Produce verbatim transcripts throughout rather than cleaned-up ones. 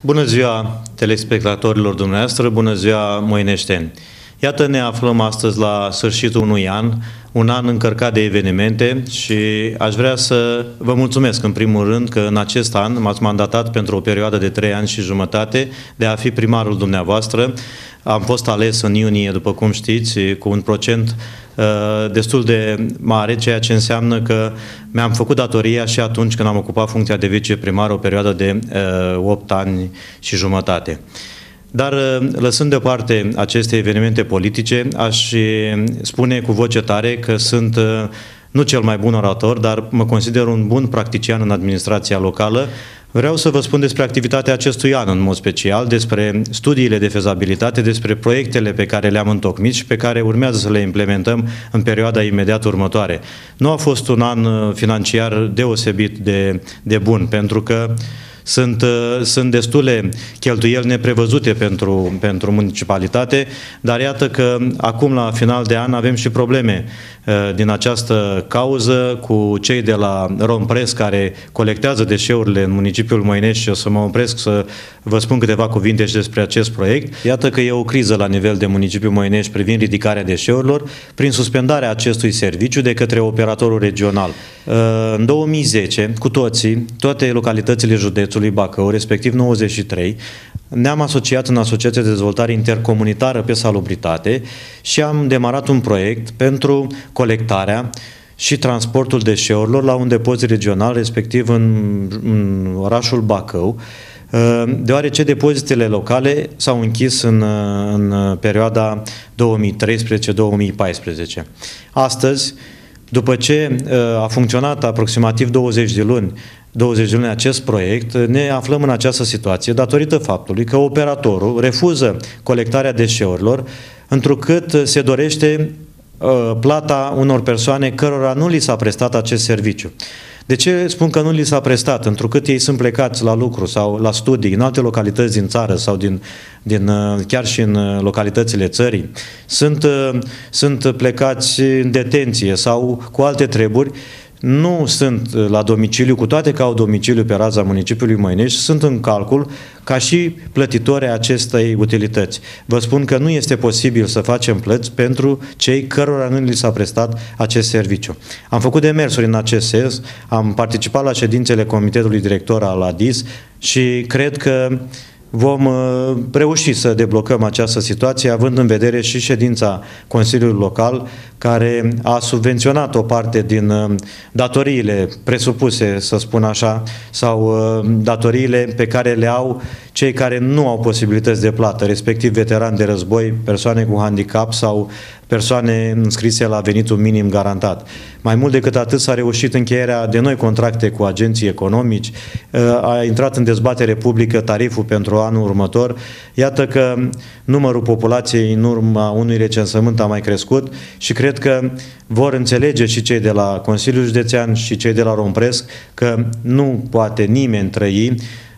Bună ziua telespectatorilor dumneavoastră, bună ziua moineșteni! Iată, ne aflăm astăzi la sfârșitul unui an, un an încărcat de evenimente și aș vrea să vă mulțumesc în primul rând că în acest an m-ați mandatat pentru o perioadă de trei ani și jumătate de a fi primarul dumneavoastră. Am fost ales în iunie, după cum știți, cu un procent uh, destul de mare, ceea ce înseamnă că mi-am făcut datoria și atunci când am ocupat funcția de viceprimar o perioadă de uh, opt ani și jumătate. Dar lăsând deoparte aceste evenimente politice, aș spune cu voce tare că sunt nu cel mai bun orator, dar mă consider un bun practician în administrația locală. Vreau să vă spun despre activitatea acestui an în mod special, despre studiile de fezabilitate, despre proiectele pe care le-am întocmit și pe care urmează să le implementăm în perioada imediat următoare. Nu a fost un an financiar deosebit de, de bun, pentru că Sunt, sunt destule cheltuieli neprevăzute pentru, pentru municipalitate, dar iată că acum la final de an avem și probleme din această cauză cu cei de la Rompresc care colectează deșeurile în municipiul Moinești și o să mă opresc să vă spun câteva cuvinte și despre acest proiect. Iată că e o criză la nivel de municipiul Moinești privind ridicarea deșeurilor prin suspendarea acestui serviciu de către operatorul regional. În două mii zece, cu toții, toate localitățile județului Bacău, respectiv nouăzeci și trei, ne-am asociat în Asociația de Dezvoltare Intercomunitară pe Salubritate și am demarat un proiect pentru colectarea și transportul deșeurilor la un depozit regional, respectiv în, în orașul Bacău, deoarece depozitele locale s-au închis în, în perioada două mii treisprezece două mii paisprezece. Astăzi, după ce a funcționat aproximativ douăzeci de luni, douăzeci de luni acest proiect, ne aflăm în această situație datorită faptului că operatorul refuză colectarea deșeurilor, întrucât se dorește uh, plata unor persoane cărora nu li s-a prestat acest serviciu. De ce spun că nu li s-a prestat? Întrucât ei sunt plecați la lucru sau la studii în alte localități din țară sau din, din, chiar și în localitățile țării, sunt, sunt plecați în detenție sau cu alte treburi, nu sunt la domiciliu, cu toate că au domiciliu pe raza municipiului Moinești, sunt în calcul ca și plătitori acestei utilități. Vă spun că nu este posibil să facem plăți pentru cei cărora nu li s-a prestat acest serviciu. Am făcut demersuri în acest sens, am participat la ședințele Comitetului Director al A D I S și cred că vom reuși să deblocăm această situație, având în vedere și ședința Consiliului Local, care a subvenționat o parte din datoriile presupuse, să spun așa, sau datoriile pe care le au cei care nu au posibilități de plată, respectiv veterani de război, persoane cu handicap sau persoane înscrise la venitul minim garantat. Mai mult decât atât, s-a reușit încheierea de noi contracte cu agenții economici, a intrat în dezbatere publică tariful pentru anul următor. Iată că numărul populației în urma unui recensământ a mai crescut și cred că vor înțelege și cei de la Consiliul Județean și cei de la Rompresc că nu poate nimeni trăi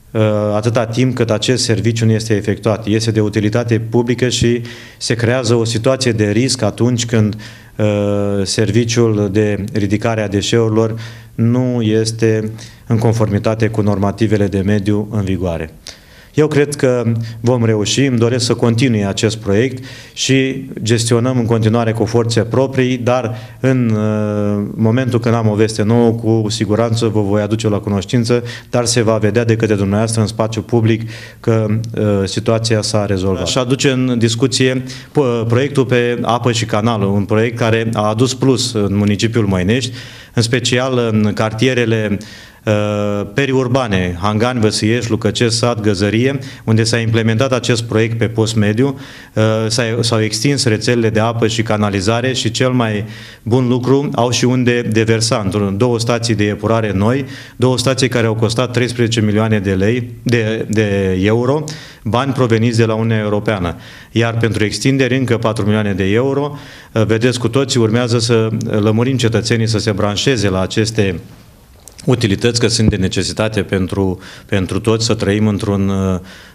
atâta timp cât acest serviciu nu este efectuat. Este de utilitate publică și se creează o situație de risc atunci când uh, serviciul de ridicare a deșeurilor nu este în conformitate cu normativele de mediu în vigoare. Eu cred că vom reuși, îmi doresc să continui acest proiect și gestionăm în continuare cu forțe proprii, dar în uh, momentul când am o veste nouă, cu siguranță vă voi aduce la cunoștință, dar se va vedea de către dumneavoastră în spațiu public că uh, situația s-a rezolvat. Și aduce în discuție proiectul pe apă și canal, un proiect care a adus plus în municipiul Moinești, în special în cartierele periurbane, Hangani, Văsiești, Lucăcesc, Sat, Găzărie, unde s-a implementat acest proiect pe post mediu, s-au extins rețelele de apă și canalizare și cel mai bun lucru, au și unde deversa, două stații de epurare noi, două stații care au costat treisprezece milioane de lei, de, de euro, bani proveniți de la Uniunea Europeană. Iar pentru extindere încă patru milioane de euro, vedeți cu toții, urmează să lămurim cetățenii să se branșeze la aceste utilități, că sunt de necesitate pentru, pentru toți să trăim într-un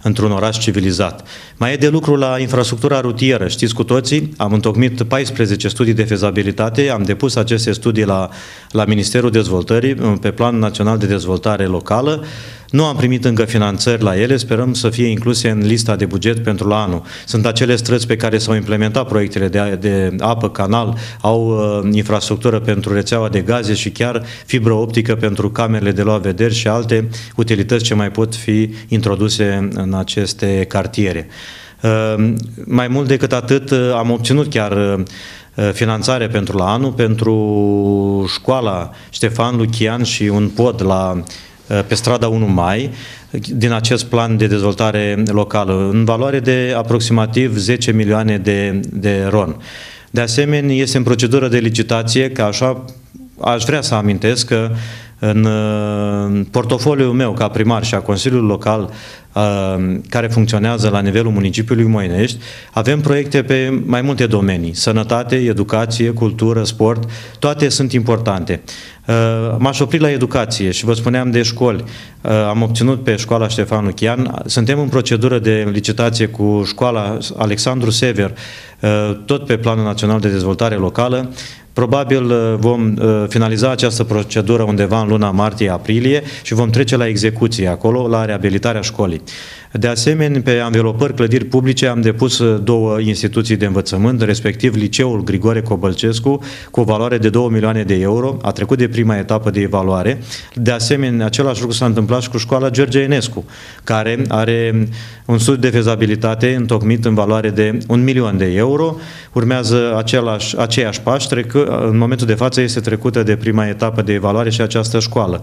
într-un oraș civilizat. Mai e de lucru la infrastructura rutieră. Știți cu toții, am întocmit paisprezece studii de fezabilitate, am depus aceste studii la, la Ministerul Dezvoltării, pe Plan Național de Dezvoltare Locală. Nu am primit încă finanțări la ele, sperăm să fie incluse în lista de buget pentru la anul. Sunt acele străzi pe care s-au implementat proiectele de, de apă, canal, au uh, infrastructură pentru rețeaua de gaze și chiar fibră optică pentru camerele de luat vederi și alte utilități ce mai pot fi introduse în aceste cartiere. Uh, mai mult decât atât, uh, am obținut chiar uh, finanțare pentru la anul, pentru școala Ștefan Lucian și un pod la pe strada unu mai, din acest plan de dezvoltare locală, în valoare de aproximativ zece milioane de, de ron. De asemenea, este în procedură de licitație, că așa aș vrea să amintesc că în portofoliul meu ca primar și a Consiliului Local care funcționează la nivelul municipiului Moinești, avem proiecte pe mai multe domenii, sănătate, educație, cultură, sport, toate sunt importante. M-aș opri la educație și vă spuneam de școli. Am obținut pe școala Ștefan Lucian, suntem în procedură de licitație cu școala Alexandru Sever, tot pe Planul Național de Dezvoltare Locală. Probabil vom finaliza această procedură undeva în luna martie-aprilie și vom trece la execuție acolo, la reabilitarea școlii. De asemenea, pe anvelopări clădiri publice am depus două instituții de învățământ, respectiv Liceul Grigore Cobălcescu, cu o valoare de două milioane de euro, a trecut de prima etapă de evaluare. De asemenea, același lucru s-a întâmplat și cu școala George Enescu, care are un studiu de fezabilitate întocmit în valoare de un milion de euro. Urmează același, aceiași pași, trecă, în momentul de față este trecută de prima etapă de evaluare și această școală.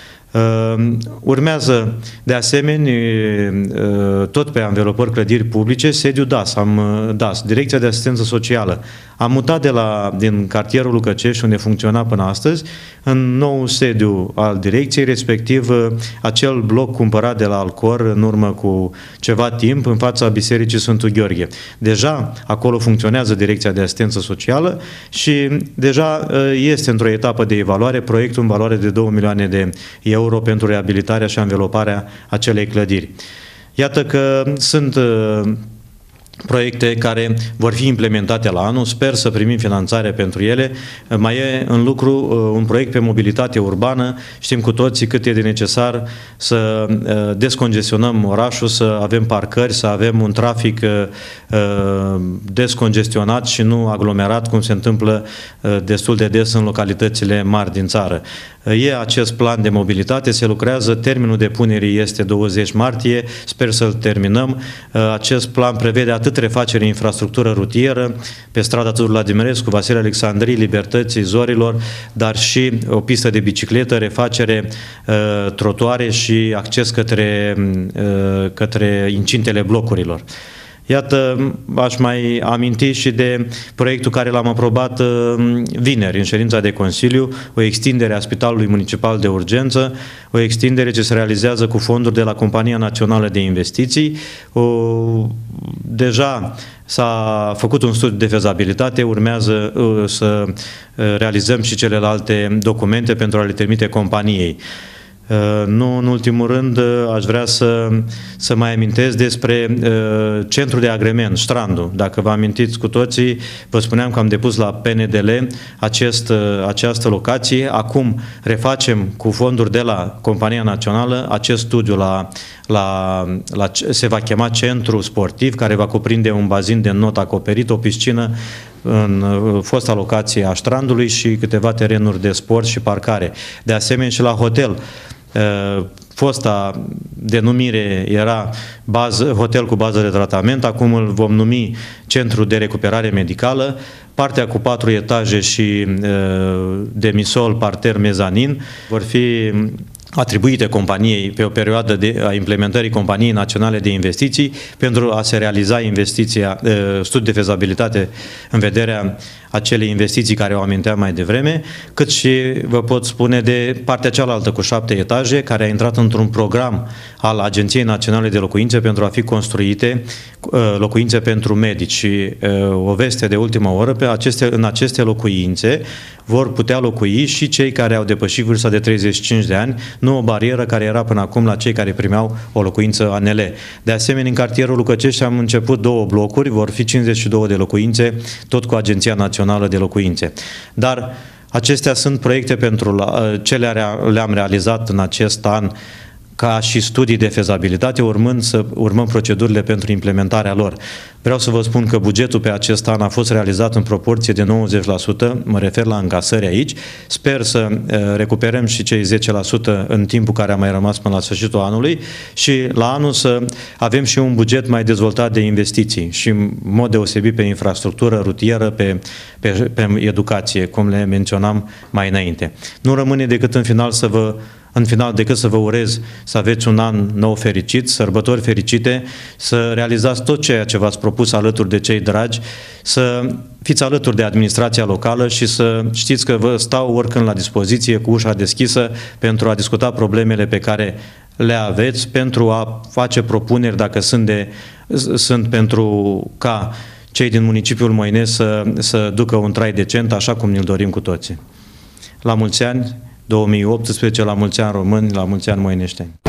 Urmează, de asemenea, tot pe anvelopări clădiri publice, sediul D A S, am, D A S, Direcția de Asistență Socială. Am mutat de la, din cartierul Lucăcești, unde funcționa până astăzi, în nou sediu al direcției, respectiv acel bloc cumpărat de la Alcor în urmă cu ceva timp, în fața Bisericii Sfântul Gheorghe. Deja acolo funcționează Direcția de Asistență Socială și deja este într-o etapă de evaluare proiectul în valoare de două milioane de euro pentru reabilitarea și anveloparea acelei clădiri. Iată că sunt proiecte care vor fi implementate la anul, sper să primim finanțare pentru ele. Mai e în lucru un proiect pe mobilitate urbană, știm cu toții cât e de necesar să descongestionăm orașul, să avem parcări, să avem un trafic descongestionat și nu aglomerat, cum se întâmplă destul de des în localitățile mari din țară. E acest plan de mobilitate, se lucrează, termenul depunerii este douăzeci martie, sper să-l terminăm. Acest plan prevede atât refacere infrastructură rutieră pe strada Tudor Vladimirescu, Vasile Alexandrii, Libertății, Zorilor, dar și o pistă de bicicletă, refacere uh, trotuare și acces către, uh, către incintele blocurilor. Iată, aș mai aminti și de proiectul care l-am aprobat vineri în ședința de Consiliu, o extindere a Spitalului Municipal de Urgență, o extindere ce se realizează cu fonduri de la Compania Națională de Investiții. O, deja s-a făcut un studiu de fezabilitate, urmează uh, să realizăm și celelalte documente pentru a le trimite companiei. Nu în ultimul rând, aș vrea să, să mai amintesc despre uh, centrul de agrement, Strandul. Dacă vă amintiți cu toții, vă spuneam că am depus la P N D L acest, uh, această locație. Acum refacem cu fonduri de la Compania Națională acest studiu la, la, la, se va chema Centru Sportiv, care va cuprinde un bazin de not acoperit, o piscină în fosta locație a Strandului și câteva terenuri de sport și parcare. De asemenea și la hotel. Fosta denumire era bază, hotel cu bază de tratament, acum îl vom numi Centru de Recuperare Medicală. Partea cu patru etaje și demisol, parter, mezanin vor fi atribuite companiei pe o perioadă de, a implementării Companiei Naționale de Investiții pentru a se realiza investiția, studiul de fezabilitate în vederea acelei investiții care o aminteam mai devreme, cât și vă pot spune de partea cealaltă cu șapte etaje, care a intrat într-un program al Agenției Naționale de Locuințe pentru a fi construite locuințe pentru medici. Și o veste de ultimă oră, pe aceste, în aceste locuințe vor putea locui și cei care au depășit vârsta de treizeci și cinci de ani, nu o barieră care era până acum la cei care primeau o locuință A N L. De asemenea, în cartierul Lucăcești am început două blocuri, vor fi cincizeci și două de locuințe, tot cu Agenția Națională de Locuințe. Dar acestea sunt proiecte pentru la, cele le-am realizat în acest an ca și studii de fezabilitate, urmând să urmăm procedurile pentru implementarea lor. Vreau să vă spun că bugetul pe acest an a fost realizat în proporție de nouăzeci la sută, mă refer la încasări aici. Sper să recuperăm și cei zece la sută în timpul care a mai rămas până la sfârșitul anului și la anul să avem și un buget mai dezvoltat de investiții și în mod deosebit pe infrastructură rutieră, pe, pe, pe educație, cum le menționam mai înainte. Nu rămâne decât în final să vă În final, decât să vă urez să aveți un an nou fericit, sărbători fericite, să realizați tot ceea ce v-ați propus alături de cei dragi, să fiți alături de administrația locală și să știți că vă stau oricând la dispoziție cu ușa deschisă pentru a discuta problemele pe care le aveți, pentru a face propuneri dacă sunt, de, sunt pentru ca cei din municipiul Moinești să, să ducă un trai decent, așa cum ne-l dorim cu toții. La mulți ani! două mii optsprezece, la mulți ani români, la mulți ani moineșteni.